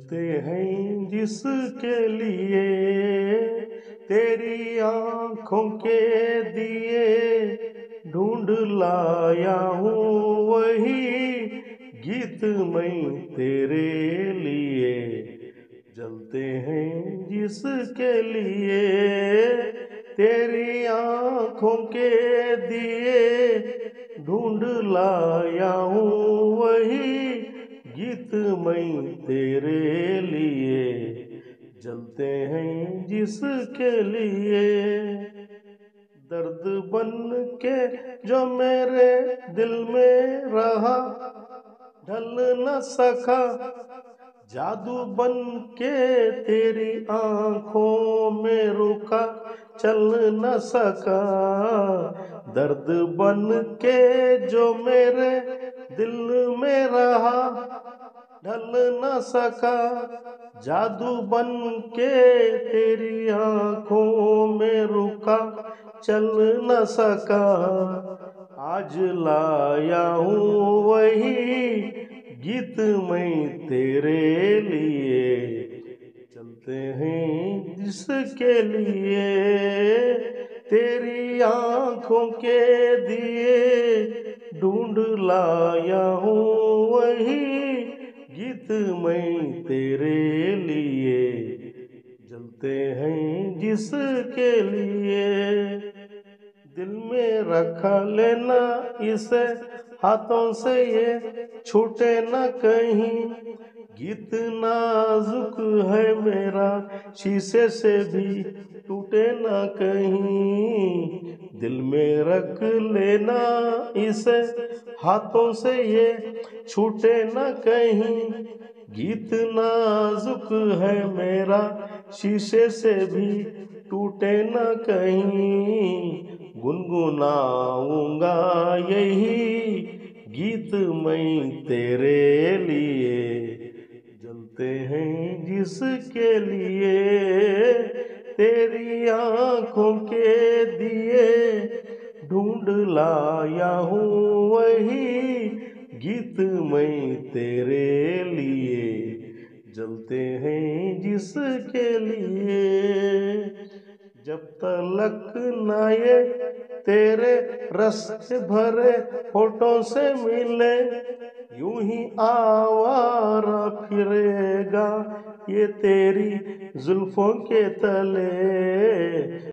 जलते हैं जिसके लिए तेरी आंखों के दिए ढूंढ लाया हूँ वही गीत मैं तेरे लिए। जलते हैं जिसके लिए तेरी आंखों के दिए ढूंढ लाया हूँ वही गीत मैं तेरे लिए। जलते हैं जिसके लिए दर्द बन के जो मेरे दिल में रहा ढल न सका, जादू बन के तेरी आंखों में रुका चल न सका। दर्द बन के जो मेरे दिल में रहा ढल न सका, जादू बन के तेरी आंखों में रुका चल न सका। आज लाया हूँ वही गीत मैं तेरे लिए। चलते हैं जिसके लिए तेरी आंखों के दिए ढूंढ लाया हूँ वही गीत मैं तेरे लिए। जलते हैं जिसके लिए दिल में रख लेना इसे हाथों से ये छूटे न कहीं। गीत नाजुक है मेरा शीशे से भी टूटे न कहीं। दिल में रख लेना इसे हाथों से ये छूटे न कहीं। गीत नाजुक है मेरा शीशे से भी टूटे न कहीं। गुनगुनाऊंगा यही गीत मैं तेरे लिए। जलते हैं जिसके लिए तेरी आंखों के दिए ढूंढ लाया हूँ वही गीत मैं तेरे लिए। जलते हैं जिसके लिए जब तलक ना ये तेरे रस भरे होठों से मिले यूं ही आवारा फिरेगा ये तेरी जुल्फों के तले।